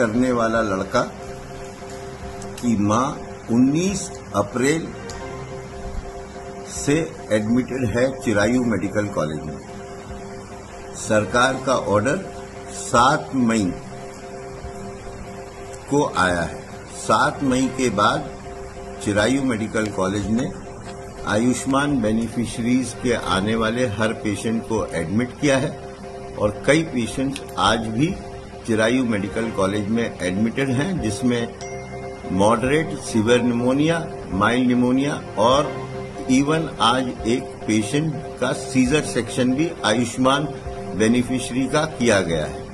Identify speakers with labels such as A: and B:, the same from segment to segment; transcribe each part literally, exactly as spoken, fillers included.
A: करने वाला लड़का की मां उन्नीस अप्रैल से एडमिटेड है चिरायू मेडिकल कॉलेज में। सरकार का ऑर्डर सात मई को आया है। सात मई के बाद चिरायू मेडिकल कॉलेज ने आयुष्मान बेनिफिशरीज के आने वाले हर पेशेंट को एडमिट किया है और कई पेशेंट्स आज भी चिरायू मेडिकल कॉलेज में एडमिटेड हैं, जिसमें moderate severe pneumonia, mild pneumonia और इवन आज एक पेशेंट का सीजर सेक्शन भी आयुष्मान बेनिफिशरी का किया गया है।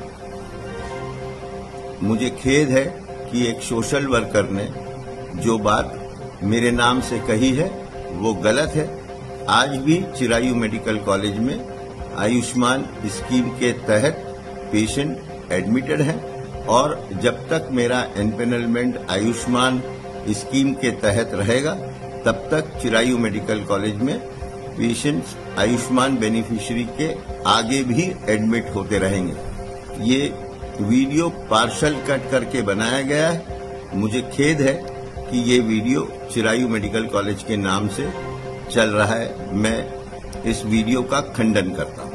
A: मुझे खेद है कि एक सोशल वर्कर ने जो बात मेरे नाम से कही है वो गलत है। आज भी चिरायू मेडिकल कॉलेज में आयुष्मान स्कीम के तहत पेशेंट एडमिटेड हैं और जब तक मेरा एनपेनलमेंट आयुष्मान स्कीम के तहत रहेगा तब तक चिरायू मेडिकल कॉलेज में पेशेंट्स आयुष्मान बेनिफिशरी के आगे भी एडमिट होते रहेंगे। ये वीडियो पार्शल कट करके बनाया गया है। मुझे खेद है कि ये वीडियो चिरायू मेडिकल कॉलेज के नाम से चल रहा है। मैं इस वीडियो का खंडन करता हूं।